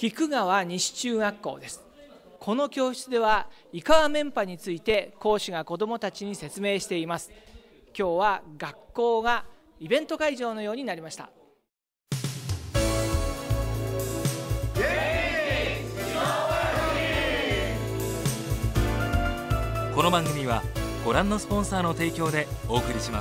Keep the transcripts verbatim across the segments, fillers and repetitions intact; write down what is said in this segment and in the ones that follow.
菊川西中学校です。この教室では井川メンパについて講師が子どもたちに説明しています。今日は学校がイベント会場のようになりました。 この番組はご覧のスポンサーの提供でお送りします。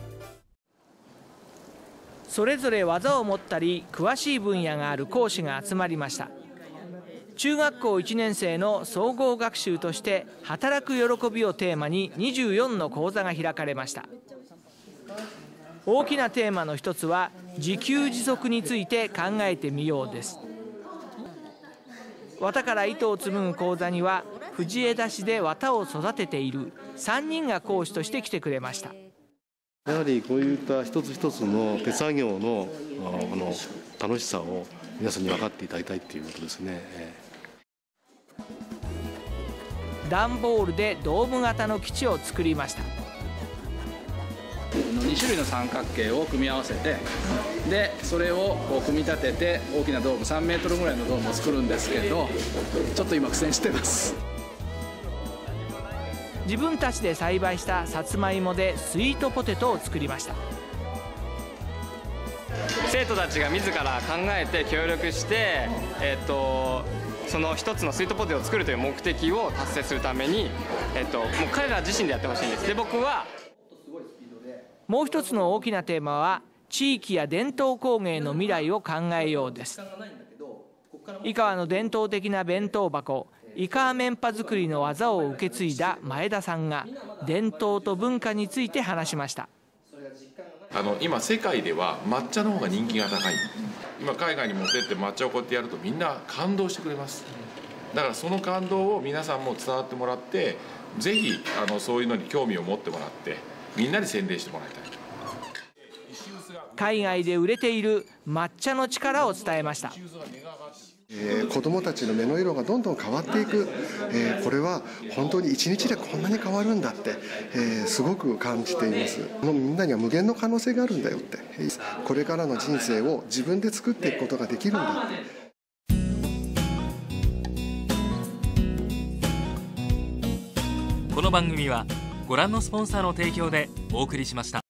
それぞれ技を持ったり詳しい分野がある講師が集まりました。中学校いちねん生の総合学習として働く喜びをテーマににじゅうよんの講座が開かれました。大きなテーマの一つは自給自足について考えてみようです。綿から糸を紡ぐ講座には藤枝市で綿を育てているさんにんが講師として来てくれました。 やはりこういった一つ一つの手作業のあの楽しさを皆さんに分かっていただきたいということですね。 段ボールでドーム型の基地を作りました。 に種類の三角形を組み合わせて、でそれをこう組み立てて大きなドームさんメートルぐらいのドームを作るんですけど、ちょっと今苦戦してます。 自分たちで栽培したさつまいもでスイートポテトを作りました。 生徒たちが自ら考えて協力して、えっと、その一つのスイートポテトを作るという目的を達成するために、えっと、もう彼ら自身でやってほしいんです。で僕はもう一つの大きなテーマは地域や伝統工芸の未来を考えようです。井川の伝統的な弁当箱井川メンパ作りの技を受け継いだ前田さんが伝統と文化について話しました。 あの今世界では抹茶の方が人気が高い。今海外に持ってって抹茶をこうやってやるとみんな感動してくれます。だからその感動を皆さんも伝わってもらって、ぜひあのそういうのに興味を持ってもらってみんなに宣伝してもらいたい。 海外で売れている抹茶の力を伝えました。 えー、子どもたちの目の色がどんどん変わっていく、えー、これは本当に一日でこんなに変わるんだって、えー、すごく感じています。みんなには無限の可能性があるんだよって、これからの人生を自分で作っていくことができるんだって。 この番組はご覧のスポンサーの提供でお送りしました。